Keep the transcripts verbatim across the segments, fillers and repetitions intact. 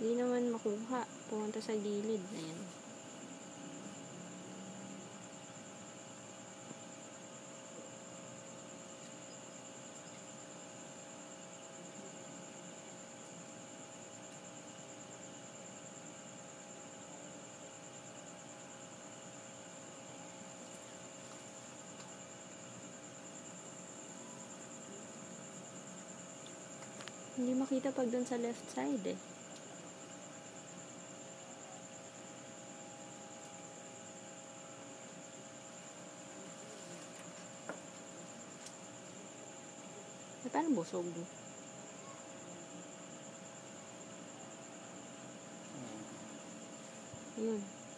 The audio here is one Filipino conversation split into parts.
Hindi naman makuha. Pumunta sa gilid. Ayan. Hindi makita pag dun sa left side eh. Eh, paano busog? Yun.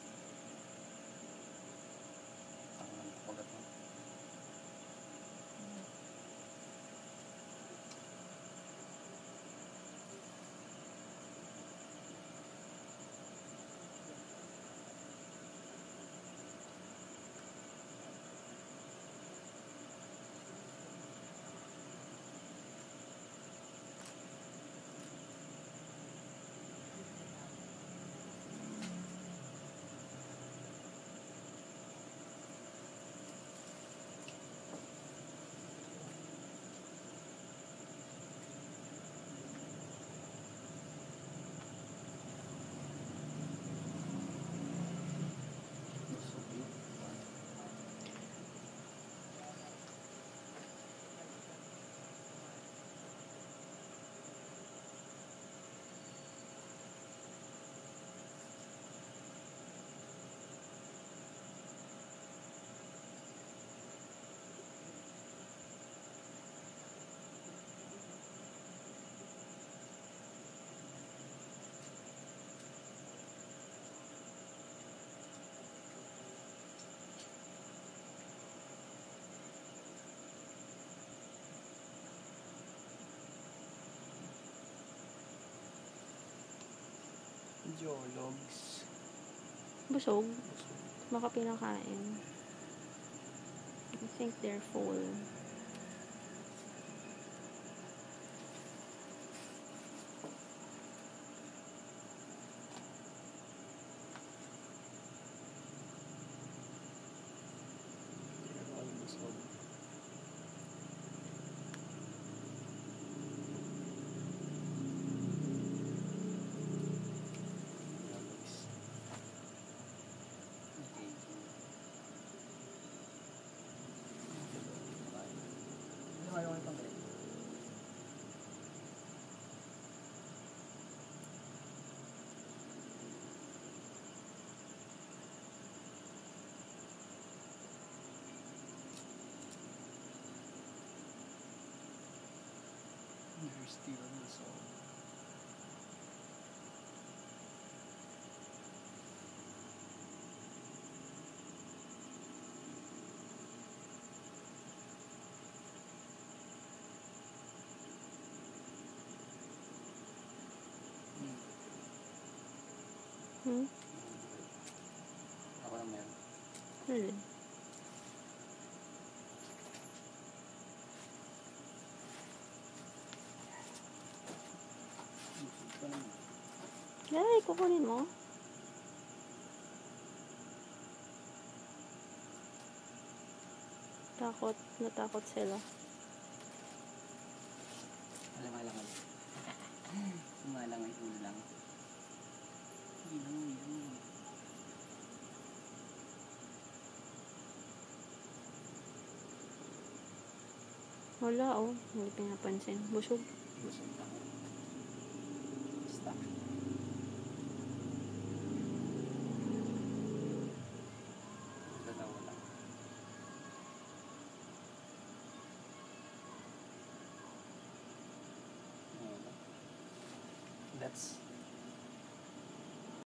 Geologs. Busog. Baka pinakain. I think they're full. Ayaw ko itong break. You're still in the soul. Hmm? Ako lang meron. Alin? Ay, kukunin mo. Takot. Natakot sila. Alang-alangan. Sumalangan ulo lang. Hindi lang yun. Wala oh. Hindi pinapansin. Busog. Busog lang. Stop. Dalawa lang. That's